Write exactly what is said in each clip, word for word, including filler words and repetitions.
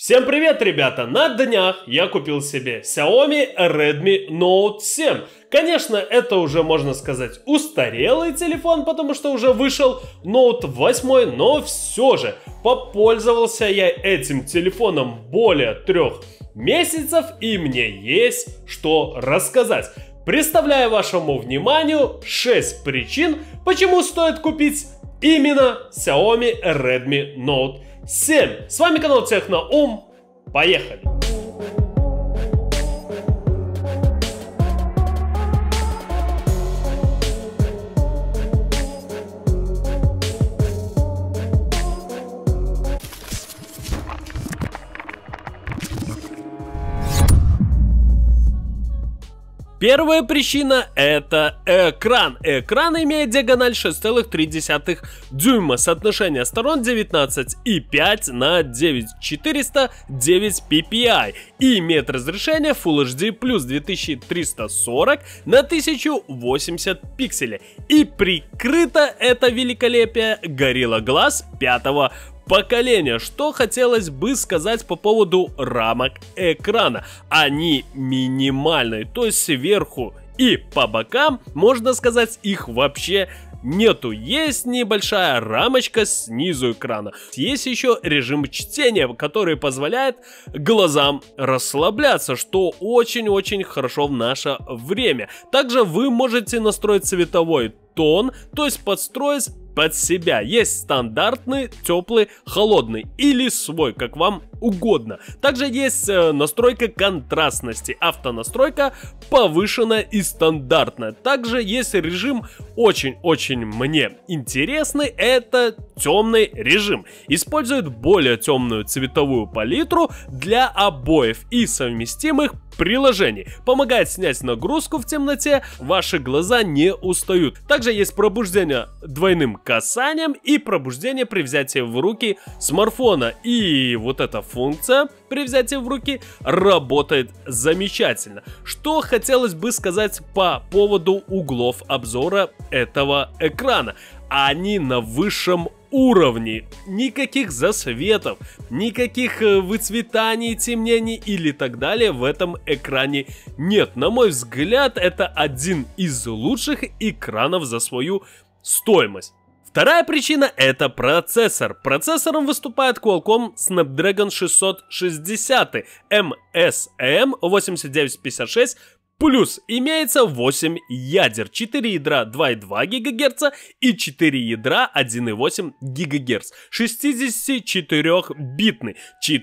Всем привет, ребята! На днях я купил себе Xiaomi Redmi Note семь. Конечно, это уже, можно сказать, устарелый телефон, потому что уже вышел Note восемь, но все же попользовался я этим телефоном более трех месяцев, и мне есть что рассказать. Представляю вашему вниманию шесть причин, почему стоит купить именно Xiaomi Redmi Note семь. С вами канал Техноум. Поехали! Первая причина — это экран. Экран имеет диагональ шесть целых три десятых дюйма, соотношение сторон девятнадцать и пять на девять тысяч четыреста девять пи пи ай и имеет разрешение Full эйч ди плюс две тысячи триста сорок на тысячу восемьдесят пикселей. И прикрыто это великолепие Gorilla Glass пятого поколения. Что хотелось бы сказать по поводу рамок экрана. Они минимальные, то есть сверху и по бокам, можно сказать, их вообще нету. Есть небольшая рамочка снизу экрана. Есть еще режим чтения, который позволяет глазам расслабляться, что очень-очень хорошо в наше время. Также вы можете настроить цветовой тон, то есть подстроить под себя. Есть стандартный, теплый, холодный или свой, как вам угодно. Также есть э, настройка контрастности, автонастройка повышенная и стандартная. Также есть режим очень-очень мне интересный, это темный режим. Использует более темную цветовую палитру для обоев и совместимых приложений. Помогает снять нагрузку в темноте, ваши глаза не устают. Также есть пробуждение двойным касанием и пробуждение при взятии в руки смартфона. И вот эта функция при взятии в руки работает замечательно. Что хотелось бы сказать по поводу углов обзора этого экрана. Они на высшем уровне. Никаких засветов, никаких выцветаний, темнений или так далее в этом экране нет. На мой взгляд, это один из лучших экранов за свою стоимость. Вторая причина — это процессор. Процессором выступает Qualcomm Snapdragon шестьсот шестьдесят эм эс эм восемьдесят девять пятьдесят шесть. Плюс имеется восемь ядер, четыре ядра два и два гигагерца и четыре ядра один и восемь гигагерца, шестидесятичетырёхбитный,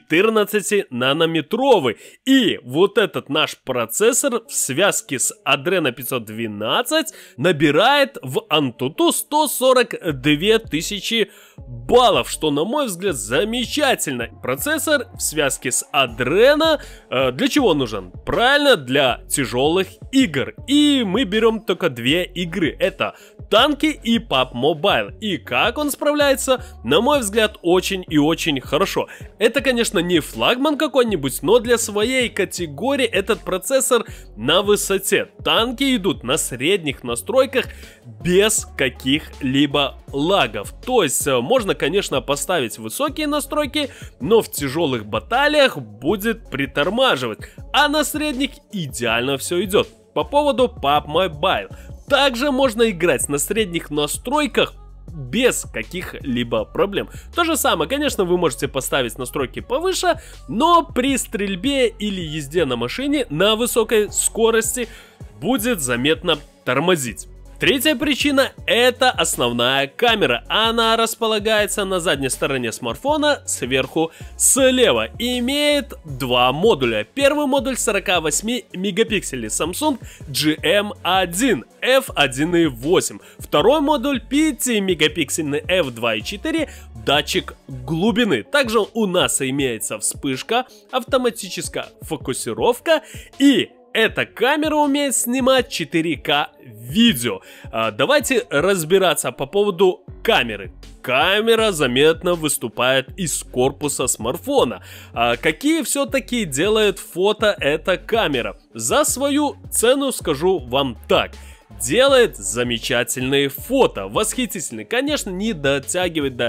четырнадцатинанометровый. И вот этот наш процессор в связке с Adreno пятьсот двенадцать набирает в Antutu сто сорок две тысячи баллов, что, на мой взгляд, замечательно. Процессор в связке с Adreno э, для чего нужен? Правильно, для тяжелых игр. И мы берем только две игры. Это танки и пабг Mobile. И как он справляется, на мой взгляд, очень и очень хорошо. Это, конечно, не флагман какой-нибудь, но для своей категории этот процессор на высоте. Танки идут на средних настройках без каких-либо лагов. То есть можно, конечно, поставить высокие настройки, но в тяжелых баталиях будет притормаживать. А на средних идеально все идет. По поводу пабг Mobile. Также можно играть на средних настройках без каких-либо проблем. То же самое, конечно, вы можете поставить настройки повыше, но при стрельбе или езде на машине на высокой скорости будет заметно тормозить. Третья причина — это основная камера. Она располагается на задней стороне смартфона сверху слева и имеет два модуля. Первый модуль сорок восемь мегапикселей Samsung джи эм один эф один и восемь. Второй модуль пятимегапиксельный эф два и четыре, датчик глубины. Также у нас имеется вспышка, автоматическая фокусировка и эта камера умеет снимать четыре ка видео. А, давайте разбираться по поводу камеры. Камера заметно выступает из корпуса смартфона. А какие все-таки делает фото эта камера? За свою цену скажу вам так. Делает замечательные фото, восхитительные. Конечно, не дотягивает до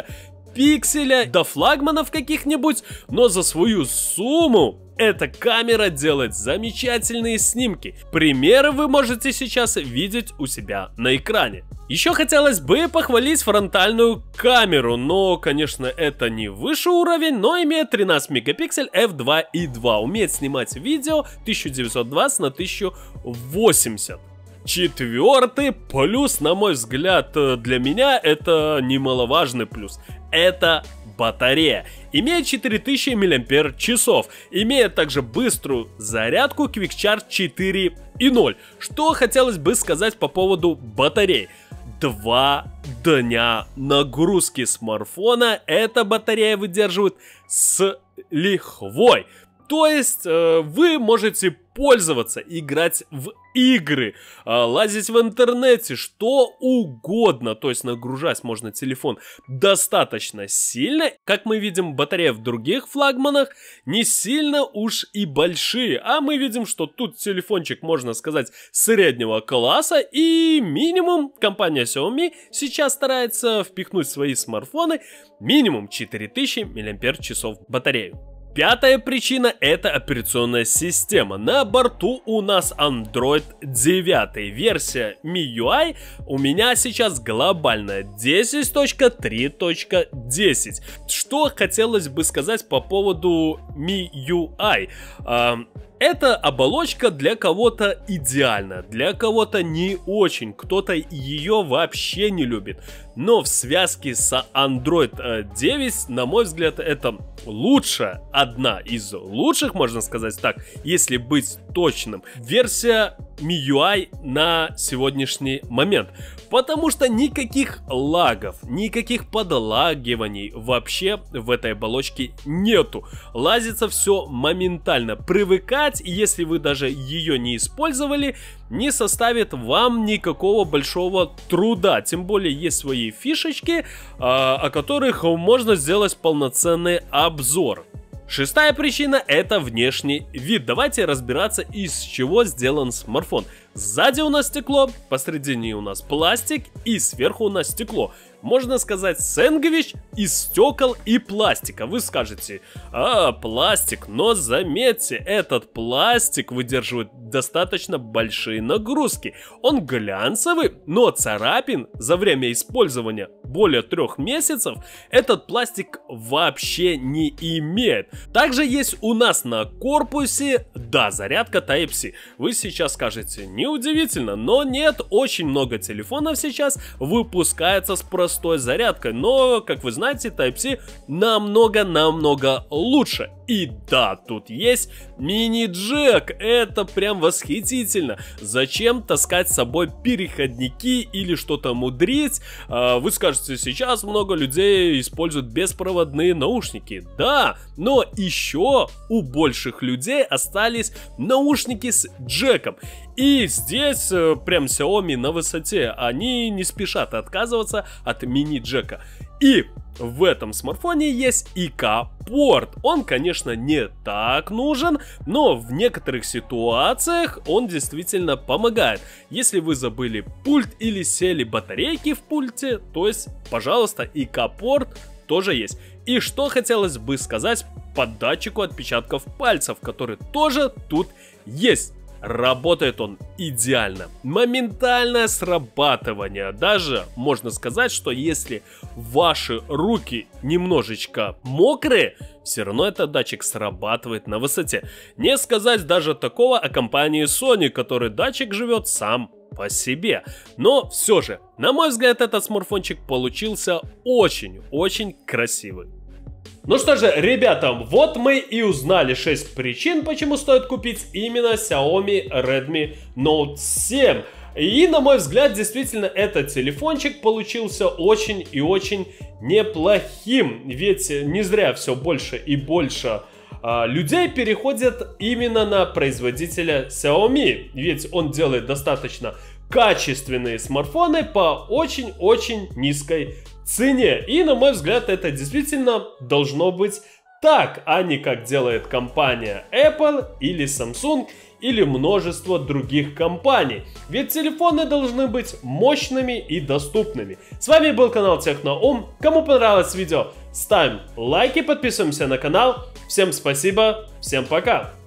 мегапикселя до флагманов каких-нибудь, но за свою сумму эта камера делает замечательные снимки. Примеры вы можете сейчас видеть у себя на экране. Еще хотелось бы похвалить фронтальную камеру, но, конечно, это не высший уровень, но имеет тринадцать мегапикселей эф два и два, умеет снимать видео тысяча девятьсот двадцать на тысячу восемьдесят. Четвертый плюс, на мой взгляд, для меня это немаловажный плюс. Это батарея. Имеет четыре тысячи миллиампер-часов. Имеет также быструю зарядку Quick Charge четыре и ноль. Что хотелось бы сказать по поводу батареи. Два дня нагрузки смартфона эта батарея выдерживает с лихвой. То есть э, вы можете пользоваться, играть в игры, э, лазить в интернете, что угодно. То есть нагружать можно телефон достаточно сильно. Как мы видим, батарея в других флагманах не сильно уж и большие. А мы видим, что тут телефончик, можно сказать, среднего класса. И минимум компания Xiaomi сейчас старается впихнуть в свои смартфоны минимум четыре тысячи миллиампер-часов батарею. Пятая причина — это операционная система. На борту у нас Android девять, версия эм ай ю ай у меня сейчас глобальная десять точка три точка десять. Что хотелось бы сказать по поводу эм ай ю ай? Эта оболочка для кого-то идеальна, для кого-то не очень, кто-то ее вообще не любит. Но в связке с Android девять, на мой взгляд, это лучшая, одна из лучших, можно сказать так, если быть точным, версия эм ай ю ай на сегодняшний момент. Потому что никаких лагов, никаких подлагиваний вообще в этой оболочке нету. Лазится все моментально. Привыкать, если вы даже ее не использовали, не составит вам никакого большого труда. Тем более есть свои фишечки, о которых можно сделать полноценный обзор. Шестая причина — это внешний вид. Давайте разбираться, из чего сделан смартфон. Сзади у нас стекло, посредине у нас пластик и сверху у нас стекло. Можно сказать, сэндвич из стекол и пластика. Вы скажете, а, пластик, но заметьте, этот пластик выдерживает достаточно большие нагрузки. Он глянцевый, но царапин за время использования более трех месяцев этот пластик вообще не имеет. Также есть у нас на корпусе, да, зарядка Type-C. Вы сейчас скажете, неудивительно, но нет, очень много телефонов сейчас выпускается с простой зарядкой, но, как вы знаете, Type-C намного-намного лучше. И да, тут есть мини-джек, это прям восхитительно. Зачем таскать с собой переходники или что-то мудрить? Вы скажете, сейчас много людей используют беспроводные наушники. Да, но еще у больших людей остались наушники с джеком. И здесь прям Xiaomi на высоте, они не спешат отказываться от мини-джека. И в этом смартфоне есть ай си-порт. Он, конечно, не так нужен, но в некоторых ситуациях он действительно помогает. Если вы забыли пульт или сели батарейки в пульте, то есть, пожалуйста, ай си-порт тоже есть. И что хотелось бы сказать по датчику отпечатков пальцев, который тоже тут есть. Работает он идеально. Моментальное срабатывание. Даже можно сказать, что если ваши руки немножечко мокрые, все равно этот датчик срабатывает на высоте. Не сказать даже такого о компании Sony, который датчик живет сам по себе. Но все же, на мой взгляд, этот смартфончик получился очень-очень красивый. Ну что же, ребята, вот мы и узнали шесть причин, почему стоит купить именно Xiaomi Redmi Note семь. И, на мой взгляд, действительно, этот телефончик получился очень и очень неплохим. Ведь не зря все больше и больше а, людей переходят именно на производителя Xiaomi. Ведь он делает достаточно качественные смартфоны по очень-очень низкой цене. И, на мой взгляд, это действительно должно быть так, а не как делает компания Apple или Samsung или множество других компаний. Ведь телефоны должны быть мощными и доступными. С вами был канал Техноум. Кому понравилось видео, ставим лайки, подписываемся на канал. Всем спасибо, всем пока!